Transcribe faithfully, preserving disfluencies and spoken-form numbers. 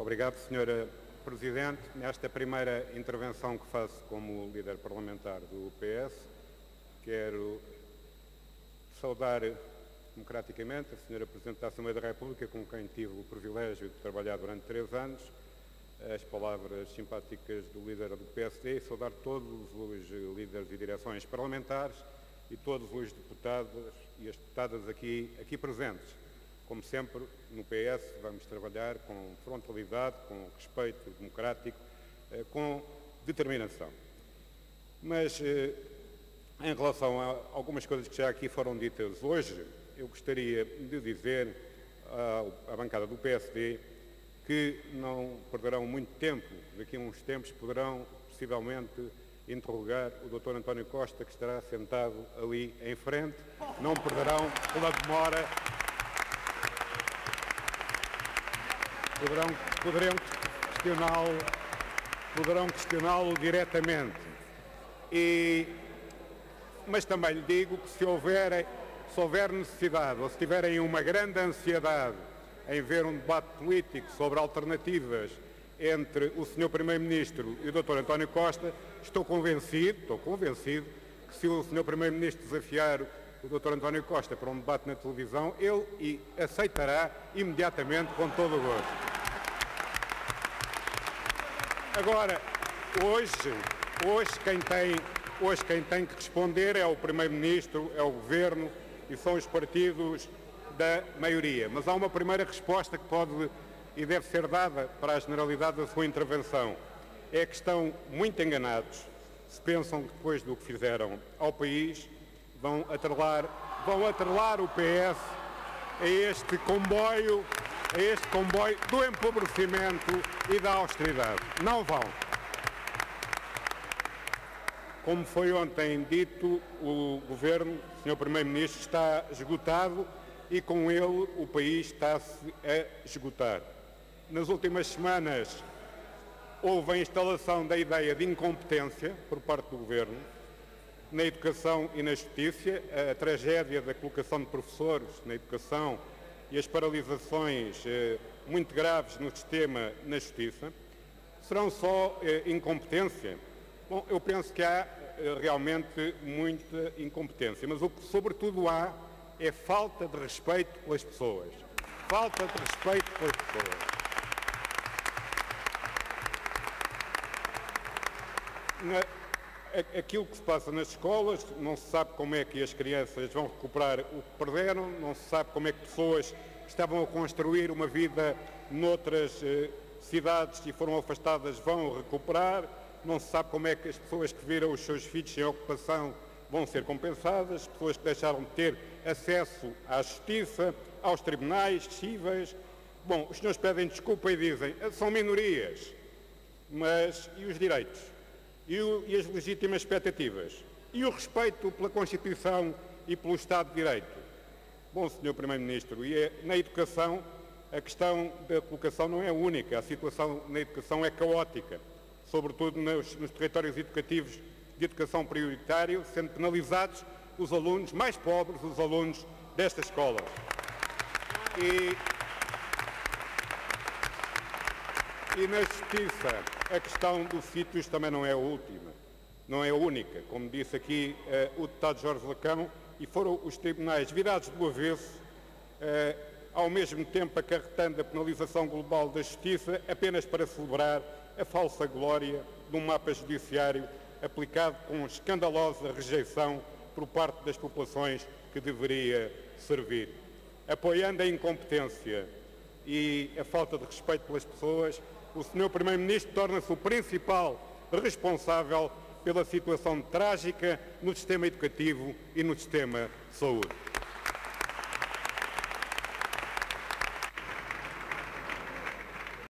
Obrigado, senhora Presidente. Nesta primeira intervenção que faço como líder parlamentar do P S, quero saudar democraticamente a senhora Presidente da Assembleia da República, com quem tive o privilégio de trabalhar durante três anos, as palavras simpáticas do líder do P S D e saudar todos os líderes e direções parlamentares e todos os deputados e as deputadas aqui, aqui presentes. Como sempre, no P S vamos trabalhar com frontalidade, com respeito democrático, com determinação. Mas, em relação a algumas coisas que já aqui foram ditas hoje, eu gostaria de dizer à bancada do P S D que não perderão muito tempo, daqui a uns tempos poderão possivelmente interrogar o doutor António Costa, que estará sentado ali em frente. Não perderão pela demora. Poderão, poderão questioná-lo poderão questioná-lo diretamente. E, mas também lhe digo que se houver, se houver necessidade ou se tiverem uma grande ansiedade em ver um debate político sobre alternativas entre o senhor Primeiro-Ministro e o doutor António Costa, estou convencido, estou convencido que se o senhor Primeiro-Ministro desafiar o doutor António Costa para um debate na televisão, ele aceitará imediatamente com todo o gosto. Agora, hoje, hoje, quem tem, hoje quem tem que responder é o Primeiro-Ministro, é o Governo e são os partidos da maioria. Mas há uma primeira resposta que pode e deve ser dada para a generalidade da sua intervenção. É que estão muito enganados se pensam que depois do que fizeram ao país vão atrelar, vão atrelar o P S a este comboio, a este comboio do empobrecimento e da austeridade. Não vão. Como foi ontem dito, o Governo, o senhor Primeiro-Ministro, está esgotado e com ele o país está-se a esgotar. Nas últimas semanas houve a instalação da ideia de incompetência por parte do Governo na educação e na justiça, a tragédia da colocação de professores na educação e as paralisações eh, muito graves no sistema na justiça. Serão só eh, incompetência? Bom, eu penso que há eh, realmente muita incompetência, mas o que sobretudo há é falta de respeito pelas pessoas. Falta de respeito pelas pessoas. Na, aquilo que se passa nas escolas, não se sabe como é que as crianças vão recuperar o que perderam, não se sabe como é que pessoas que estavam a construir uma vida noutras eh, cidades e foram afastadas vão recuperar, não se sabe como é que as pessoas que viram os seus filhos sem ocupação vão ser compensadas, pessoas que deixaram de ter acesso à justiça, aos tribunais cíveis. Bom, os senhores pedem desculpa e dizem, são minorias, mas e os direitos? E, o, e as legítimas expectativas? E o respeito pela Constituição e pelo Estado de Direito? Bom, senhor Primeiro-Ministro, e é, na educação, a questão da colocação não é única, a situação na educação é caótica, sobretudo nos, nos territórios educativos de educação prioritária, sendo penalizados os alunos mais pobres, os alunos destas escolas. E, e na justiça, a questão dos sítios também não é a última, não é a única. Como disse aqui uh, o deputado Jorge Lacão, e foram os tribunais virados do avesso, uh, ao mesmo tempo acarretando a penalização global da justiça, apenas para celebrar a falsa glória de um mapa judiciário aplicado com escandalosa rejeição por parte das populações que deveria servir. Apoiando a incompetência e a falta de respeito pelas pessoas, o senhor Primeiro-Ministro torna-se o principal responsável pela situação trágica no sistema educativo e no sistema de saúde.